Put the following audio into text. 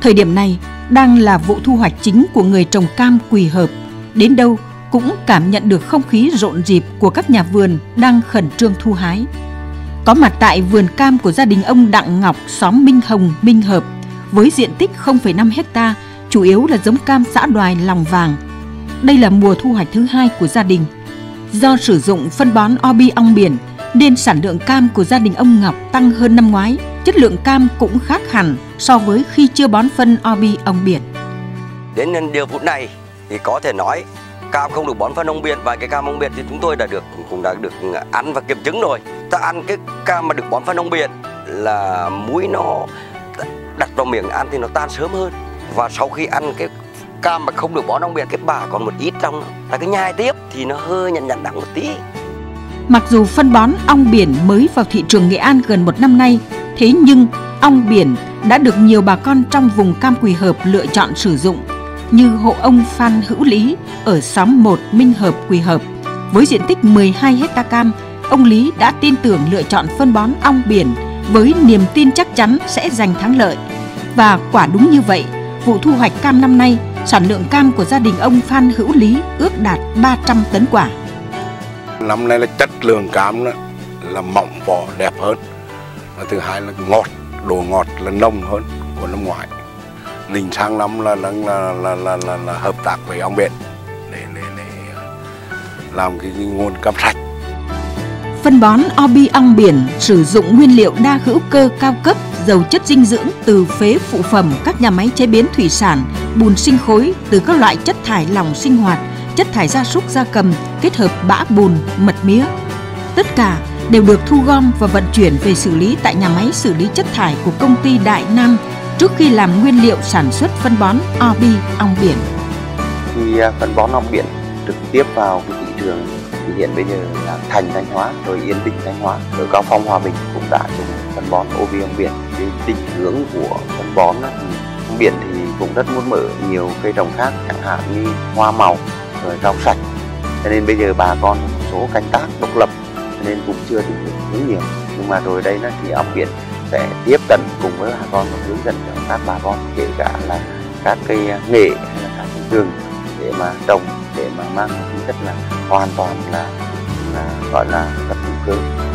Thời điểm này đang là vụ thu hoạch chính của người trồng cam Quỳ Hợp. Đến đâu cũng cảm nhận được không khí rộn rịp của các nhà vườn đang khẩn trương thu hái. Có mặt tại vườn cam của gia đình ông Đặng Ngọc, xóm Minh Hồng, Minh Hợp, với diện tích 0,5 hecta, chủ yếu là giống cam xã Đoài Lòng Vàng. Đây là mùa thu hoạch thứ 2 của gia đình. Do sử dụng phân bón Obi ong biển nên sản lượng cam của gia đình ông Ngọc tăng hơn năm ngoái. Chất lượng cam cũng khác hẳn so với khi chưa bón phân Obi ong biển. Đến giờ phút này thì có thể nói cam không được bón phân ong biển, và cái cam ong biển thì chúng tôi cũng đã được ăn và kiểm chứng rồi. Ta ăn cái cam mà được bón phân ong biển là muối nó đặt vào miệng ăn thì nó tan sớm hơn, và sau khi ăn cái cam mà không được bón ong biển, cái bã còn một ít trong, ta cứ nhai tiếp thì nó hơi nhẵn đắng một tí. Mặc dù phân bón ong biển mới vào thị trường Nghệ An gần một năm nay, thế nhưng ong biển đã được nhiều bà con trong vùng cam Quỳ Hợp lựa chọn sử dụng, như hộ ông Phan Hữu Lý ở xóm 1 Minh Hợp, Quỳ Hợp. Với diện tích 12 hecta cam, ông Lý đã tin tưởng lựa chọn phân bón ong biển với niềm tin chắc chắn sẽ giành thắng lợi. Và quả đúng như vậy, vụ thu hoạch cam năm nay, sản lượng cam của gia đình ông Phan Hữu Lý ước đạt 300 tấn quả. Năm nay là chất lượng cam đó là mọng vỏ đẹp hơn, và thứ hai là ngọt, độ ngọt là nồng hơn của năm ngoái. Định sang năm là hợp tác với ong biển để làm cái nguồn cam sạch. Phân bón Obi ong biển sử dụng nguyên liệu đa hữu cơ cao cấp, giàu chất dinh dưỡng từ phế phụ phẩm các nhà máy chế biến thủy sản, bùn sinh khối từ các loại chất thải lỏng sinh hoạt, chất thải gia súc gia cầm kết hợp bã bùn, mật mía. Tất cả đều được thu gom và vận chuyển về xử lý tại nhà máy xử lý chất thải của công ty Đại Nam trước khi làm nguyên liệu sản xuất phân bón Obi ong biển. Khi phân bón ong biển trực tiếp vào cái thị trường thì hiện bây giờ là Thành Thanh Hóa rồi Yên Định Thanh Hóa, ở Cao Phong Hòa Bình cũng đã dùng phân bón Obi ong biển. Cái định hướng của phân bón thì ong biển thì cũng rất muốn mở nhiều cây trồng khác, chẳng hạn như hoa màu rồi rau sạch, cho nên bây giờ bà con một số canh tác độc lập cho nên cũng chưa định hướng nhiều, nhưng mà rồi đây thì ong biển sẽ tiếp cận cùng với bà con và hướng dẫn cho các bà con, kể cả là các cây nghệ hay là các cây rừng để mà trồng, để mà mang tính chất là hoàn toàn là gọi là vật hữu cơ.